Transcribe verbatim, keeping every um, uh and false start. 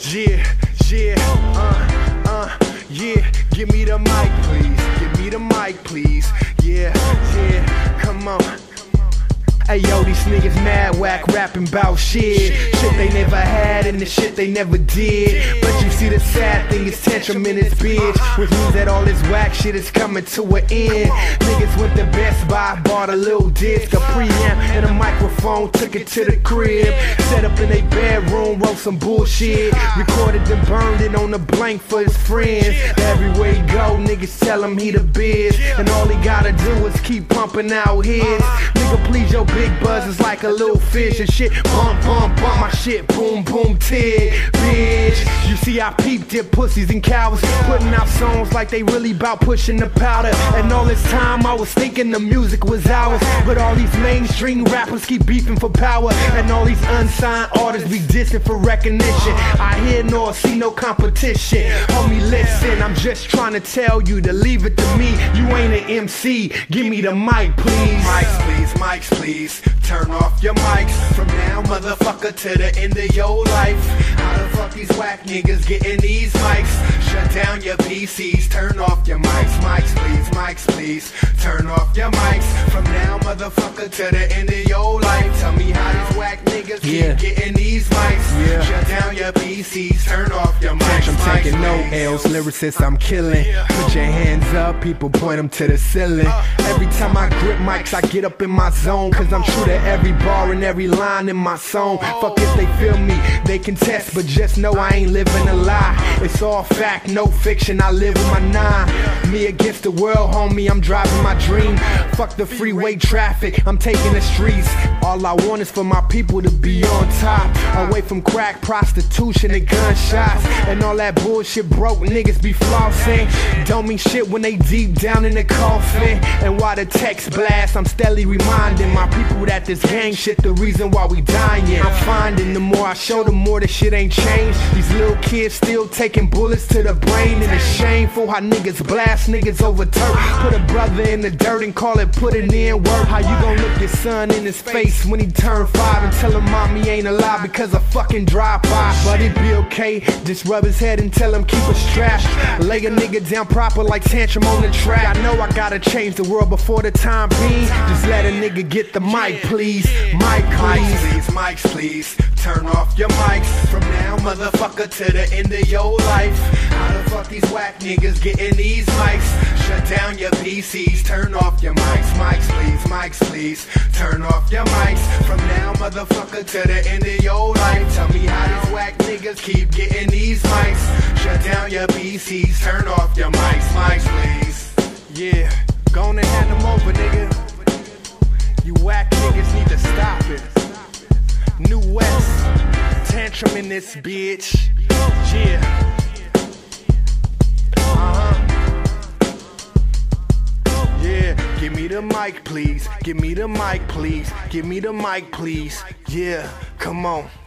Yeah, yeah, uh, uh, yeah. Give me the mic, please. Give me the mic, please. Yeah, yeah, come on. Hey yo, these niggas mad whack rapping bout shit. Shit they never had and the shit they never did. But you see the sad thing is Tantrum in this bitch, which means that all this whack shit is coming to an end. Niggas went to Best Buy, bought a little disc, a preamp and a microphone, took it to the crib, set up in a bedroom, wrote some bullshit, recorded and burned it on the blank for his friends. Everywhere he go, niggas tell him he the biz, and all he gotta do is keep pumping out hits. Nigga, please, your big buzz is like a little fish and shit. Bump, bump, bump my shit, boom, boom, tig, bitch. You see, I peeped it, pussies and cowards, putting out songs like they really bout pushing the powder. And all this time I was thinking the music was ours, but all these mainstream rappers keep beefing for power, and all these unsigned artists be dissing for recognition. I hear nor see no competition. Homie, listen, I'm just trying to tell you to leave it to me. You ain't an M C, give me the mic, please. Mics, please, mics, please. Turn off your mics from now, motherfucker, to the end of your life. How the fuck these whack niggas getting these mics? Shut down your P Cs, turn off your mics. Mics, please, mics, please. Turn off your mics from now, motherfucker, to the end of your life. Tell me how these whack niggas Yeah. keep getting these mics. Yeah. Shut down your P Cs, turn off your mics. I'm taking mics, no please. L's, lyricists I'm killing. Put your hands up, people point them to the ceiling. Every time I grip mics, I get up in my zone, cause I'm true to every bar and every line in my song. Fuck if they feel me, they can test, but just know I ain't living a lie. It's all fact, no fiction, I live with my nine. Me against the world, homie, I'm driving my dream. Fuck the freeway traffic, I'm taking the streets. All I want is for my people to be on top, away from crack, prostitution, and gunshots, and all that bullshit broke niggas be flossing. Don't mean shit when they deep down in the coffin. And while the text blast, I'm steadily reminding my people that this gang shit the reason why we dying. I'm finding the more I show, the more the shit ain't changed. These little kids still taking bullets to the brain, and it's shameful how niggas blast niggas over turf. Put a brother in the dirt and call it putting in work. How you gon' look your son in his face when he turn five and tell him mommy ain't alive because of fucking drive-by? But it be okay, just rub his head and tell him keep a strap. Lay a nigga down proper like Tantrum on the track. I know I gotta change the world before the time being. Just let a nigga get the mic, please. Mic, Mics, please. please, mics, please. Turn off your mics from now, motherfucker, to the end of your life. How the fuck these whack niggas getting these mics? Shut down your P Cs, turn off your mics. Mics, please, mics, please. Turn off your mics from now, motherfucker, to the end of your life. Tell me how these whack niggas keep getting these mics. Shut down your P Cs, turn off your mics. Mics, please. Yeah, go on and hand them over, nigga. You whack niggas need to stop it. New West, Tantrum in this bitch. Yeah. Uh-huh. Yeah, give me the mic, please. Give me the mic, please. Give me the mic, please. Yeah, come on.